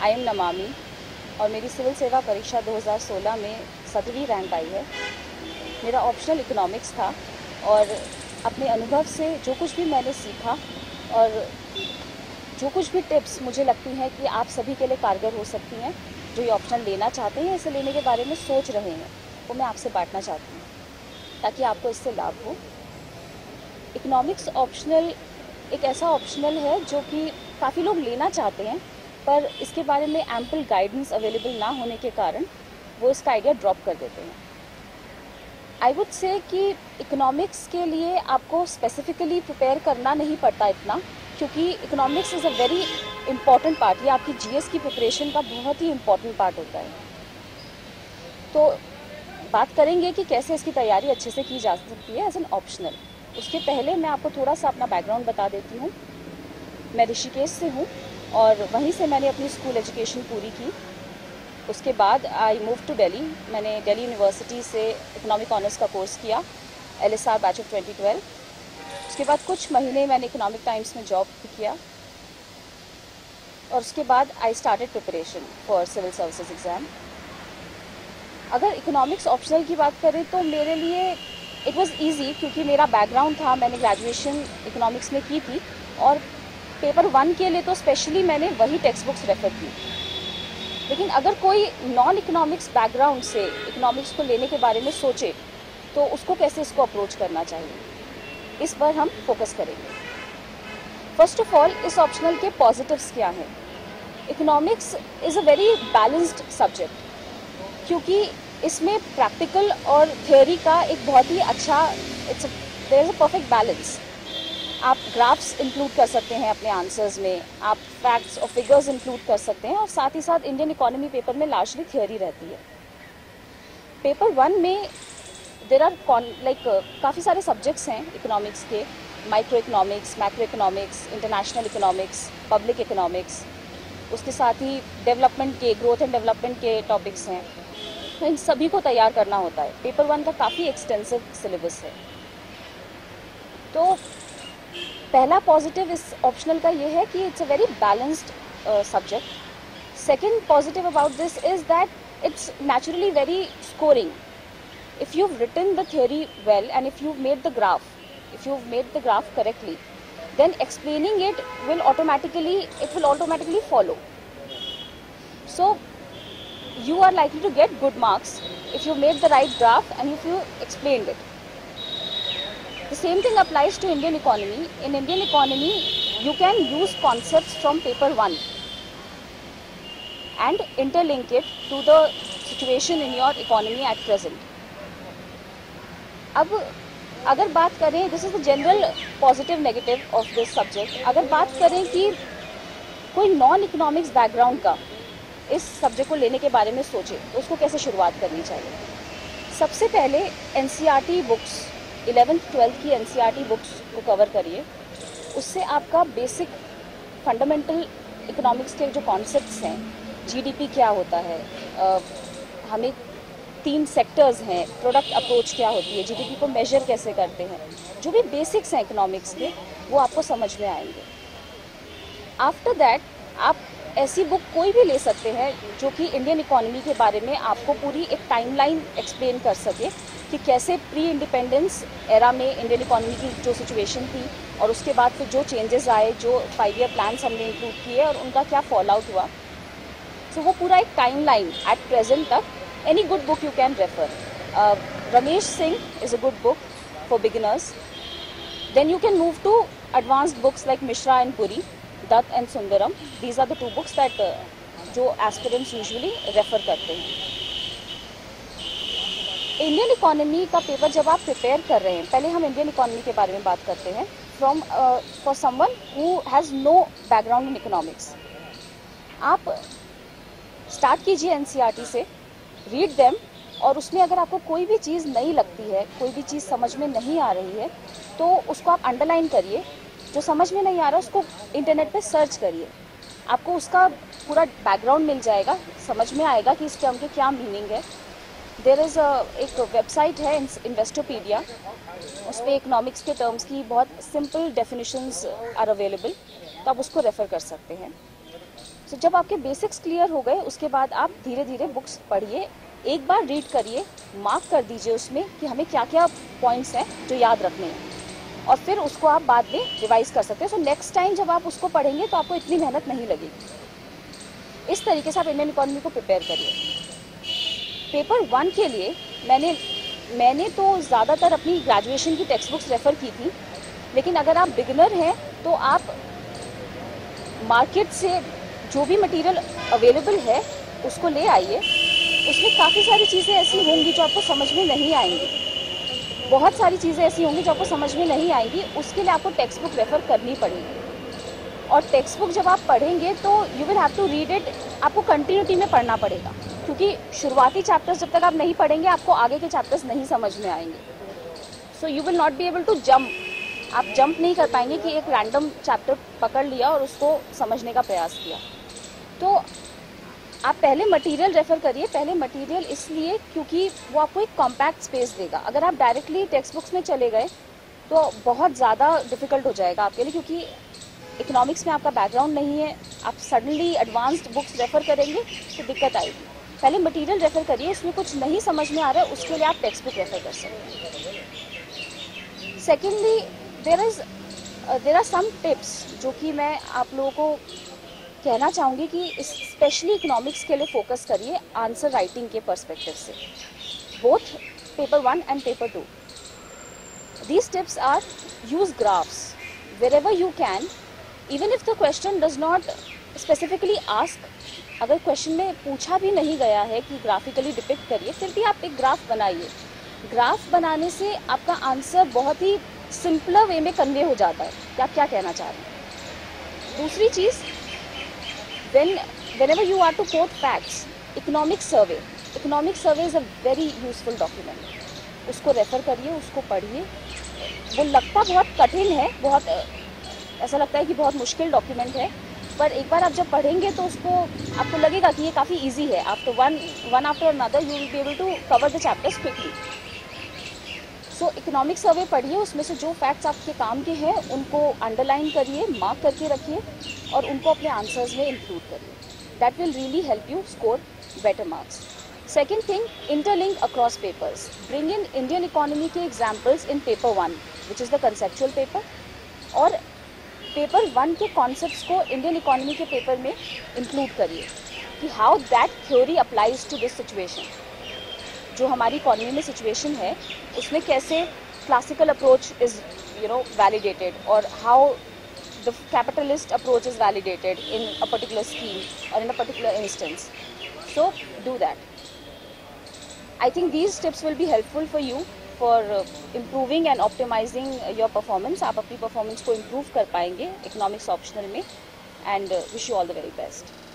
I am Namami और मेरी civil सेवा परीक्षा 2016 में 7वीं रैंक आई है। मेरा ऑप्शनल इकोनॉमिक्स था और अपने अनुभव से जो कुछ भी मैंने सीखा और जो कुछ भी टिप्स मुझे लगती हैं कि आप सभी के लिए कारगर हो सकती हैं, जो ये ऑप्शनल लेना चाहते हैं, इसे लेने के बारे में सोच रहे हैं, वो मैं आपसे बांटना चाहती हूँ ताकि आपको इससे लाभ हो। इकोनॉमिक्स ऑप्शनल एक ऐसा ऑप्शनल है जो कि काफ़ी लोग लेना चाहते हैं, पर इसके बारे में एम्पल गाइडेंस अवेलेबल ना होने के कारण वो इसका आइडिया ड्रॉप कर देते हैं। आई वुड से कि इकोनॉमिक्स के लिए आपको स्पेसिफिकली प्रिपेयर करना नहीं पड़ता इतना, क्योंकि economics is a very important part. ये आपकी जीएस की प्रिपरेशन का बहुत ही इम्पॉर्टेंट पार्ट होता है। तो बात करेंगे कि कैसे इसकी तैयारी अच्छे से की जा सकती है एज एन ऑप्शनल। उसके पहले मैं आपको थोड़ा सा अपना बैकग्राउंड बता देती हूँ। मैं ऋषिकेश से हूँ और वहीं से मैंने अपनी स्कूल एजुकेशन पूरी की। उसके बाद आई मूव टू दिल्ली। मैंने दिल्ली यूनिवर्सिटी से इकोनॉमिक ऑनर्स का कोर्स किया, LSR बैच ऑफ 2012। उसके बाद कुछ महीने मैंने इकोनॉमिक टाइम्स में जॉब भी किया और उसके बाद I started preparation for civil services exam. अगर इकोनॉमिक्स ऑप्शनल की बात करें तो मेरे लिए इट वाज इजी, क्योंकि मेरा बैकग्राउंड था, मैंने ग्रेजुएशन इकोनॉमिक्स में की थी और पेपर 1 के लिए तो स्पेशली मैंने वही टेक्स्ट बुक्स रेफ़र की। लेकिन अगर कोई नॉन इकोनॉमिक्स बैकग्राउंड से इकोनॉमिक्स को लेने के बारे में सोचे तो उसको कैसे इसको अप्रोच करना चाहिए, इस पर हम फोकस करेंगे। फर्स्ट ऑफ ऑल, इस ऑप्शनल के पॉजिटिव्स क्या हैं। Economics is a very balanced subject, क्योंकि इसमें प्रैक्टिकल और थियोरी का एक बहुत ही अच्छा there is a perfect balance. आप ग्राफ्स इंक्लूड कर सकते हैं अपने आंसर्स में, आप फैक्ट्स और फिगर्स इंक्लूड कर सकते हैं और साथ ही साथ इंडियन इकोनॉमी पेपर में लार्जली थियोरी रहती है। पेपर 1 में देयर आर काफ़ी सारे सब्जेक्ट्स हैं इकोनॉमिक्स के, micro economics, macro economics, international economics, public economics, उसके साथ ही डेवलपमेंट के, ग्रोथ एंड डेवलपमेंट के टॉपिक्स हैं। तो इन सभी को तैयार करना होता है। पेपर 1 का काफ़ी एक्सटेंसिव सिलेबस है। तो पहला पॉजिटिव इस ऑप्शनल का ये है कि it's a very balanced subject. Second positive about this is that it's naturally very scoring. If you've written the theory well and if you've made the graph correctly, then explaining it will automatically follow. So you are likely to get good marks if you made the right graph and if you explained it. The same thing applies to Indian economy. In Indian economy, you can use concepts from paper 1 and interlink it to the situation in your economy at present. अब अगर बात करें, this is the general positive negative of this subject. अगर बात करें कि कोई non economics background का इस सब्जेक्ट को लेने के बारे में सोचे तो उसको कैसे शुरुआत करनी चाहिए। सबसे पहले NCERT बुक्स, 11th 12th की NCERT बुक्स को कवर करिए। उससे आपका बेसिक फंडामेंटल इकोनॉमिक्स के जो कॉन्सेप्ट्स हैं, GDP क्या होता है, हमें 3 सेक्टर्स हैं, प्रोडक्ट अप्रोच क्या होती है, GDP को मेजर कैसे करते हैं, जो भी बेसिक्स हैं इकोनॉमिक्स के, वो आपको समझ में आएंगे। आफ्टर दैट आप ऐसी बुक कोई भी ले सकते हैं जो कि इंडियन इकोनॉमी के बारे में आपको पूरी एक टाइमलाइन एक्सप्लेन कर सके कि कैसे प्री इंडिपेंडेंस एरा में इंडियन इकोनॉमी की जो सिचुएशन थी और उसके बाद फिर जो चेंजेस आए, जो 5 ईयर प्लान्स हमने इंक्लूड किए और उनका क्या फॉल आउट हुआ। सो वो पूरा एक टाइमलाइन एट प्रेजेंट तक। Any good book you can refer. Ramesh Singh is a good book for beginners. Then you can move to advanced books like Mishra and Puri, Dutt and Sundaram. These are the 2 books that जो aspirants usually refer करते हैं। Indian economy का paper जब आप prepare कर रहे हैं, पहले हम इंडियन इकोनॉमी के बारे में बात करते हैं for someone who has no background in economics. आप स्टार्ट कीजिए NCERT से, रीड देम, और उसमें अगर आपको कोई भी चीज़ नहीं लगती है, कोई भी चीज़ समझ में नहीं आ रही है, तो उसको आप अंडरलाइन करिए। जो समझ में नहीं आ रहा उसको इंटरनेट पे सर्च करिए, आपको उसका पूरा बैकग्राउंड मिल जाएगा, समझ में आएगा कि इस टर्म के क्या मीनिंग है। देयर इज़ एक वेबसाइट है इन्वेस्टोपीडिया, उस पर इकोनॉमिक्स के टर्म्स की बहुत सिंपल डेफिनेशंस आर अवेलेबल, तो आप उसको रेफ़र कर सकते हैं। सो जब आपके बेसिक्स क्लियर हो गए उसके बाद आप धीरे धीरे बुक्स पढ़िए, एक बार रीड करिए, मार्क कर दीजिए उसमें कि हमें क्या क्या पॉइंट्स हैं जो याद रखने हैं, और फिर उसको आप बाद में रिवाइज कर सकते हैं। सो नेक्स्ट टाइम जब आप उसको पढ़ेंगे तो आपको इतनी मेहनत नहीं लगेगी। इस तरीके से आप इंडियन इकोनॉमी को प्रिपेयर करिए। पेपर 1 के लिए मैंने तो ज़्यादातर अपनी ग्रेजुएशन की टेक्स्ट बुक्स रेफ़र की थी, लेकिन अगर आप बिगिनर हैं तो आप मार्केट से जो भी मटेरियल अवेलेबल है उसको ले आइए। उसमें काफ़ी सारी चीज़ें ऐसी होंगी जो आपको समझ में नहीं आएंगी, बहुत सारी चीज़ें ऐसी होंगी जो आपको समझ में नहीं आएंगी, उसके लिए आपको टेक्स्ट बुक रेफ़र करनी पड़ेगी। और टेक्स्ट बुक जब आप पढ़ेंगे तो you will have to read it, आपको कंटिन्यूटी में पढ़ना पड़ेगा, क्योंकि शुरुआती चैप्टर्स जब तक आप नहीं पढ़ेंगे आपको आगे के चैप्टर्स नहीं समझ में आएंगे। So you will not be able to jump, आप जंप नहीं कर पाएंगे कि एक रैंडम चैप्टर पकड़ लिया और उसको समझने का प्रयास किया। तो आप पहले मटेरियल रेफ़र करिए। पहले मटेरियल इसलिए क्योंकि वो आपको एक कॉम्पैक्ट स्पेस देगा। अगर आप डायरेक्टली टेक्स्ट बुक्स में चले गए तो बहुत ज़्यादा डिफ़िकल्ट हो जाएगा आपके लिए, क्योंकि इकोनॉमिक्स में आपका बैकग्राउंड नहीं है, आप सडनली एडवांस्ड बुक्स रेफ़र करेंगे तो दिक्कत आएगी। पहले मटेरियल रेफ़र करिए, उसमें कुछ नहीं समझ में आ रहा है उसके लिए आप टेक्स्ट बुक रेफ़र कर सकते हैं। Secondly there are some tips जो कि मैं आप लोगों को कहना चाहूँगी कि स्पेशली इकोनॉमिक्स के लिए फोकस करिए आंसर राइटिंग के पर्सपेक्टिव से, both paper 1 and paper 2। These tips are: use graphs wherever you can, even if the question does not specifically ask. अगर क्वेश्चन में पूछा भी नहीं गया है कि ग्राफिकली डिपिक्ट करिए, फिर भी आप एक ग्राफ बनाइए। ग्राफ बनाने से आपका आंसर बहुत ही सिंपलर वे में कन्वे हो जाता है कि आप क्या कहना चाह रहे हैं। दूसरी चीज़, whenever you are to quote facts, economic survey is a very useful document. उसको रेफ़र करिए, उसको पढ़िए। वो लगता बहुत कठिन है, बहुत ऐसा लगता है कि बहुत मुश्किल डॉक्यूमेंट है, पर एक बार आप जब पढ़ेंगे तो उसको आपको लगेगा कि ये काफ़ी इजी है। After one after another you will be able to cover the chapters quickly. So economic survey पढ़िए, उसमें से जो फैक्ट्स आपके काम के हैं उनको अंडरलाइन करिए, मार्क करके रखिए और उनको अपने आंसर्स में इंक्लूड करिए। That will really help you score better marks. Second thing, interlink across papers. Bring in Indian economy के examples in paper 1 which is the conceptual paper, और पेपर 1 के कॉन्सेप्ट्स को इंडियन इकोनॉमी के paper में include करिए कि how that theory applies to this situation. जो हमारी इकोनॉमी में सिचुएशन है उसमें कैसे classical approach is validated, or how the capitalist approach is validated in a particular scheme or in a particular instance. So do that. I think these tips will be helpful for you for improving and optimizing your performance. आप अपनी performance को improve कर पाएंगे economics optional में, and wish you all the very best.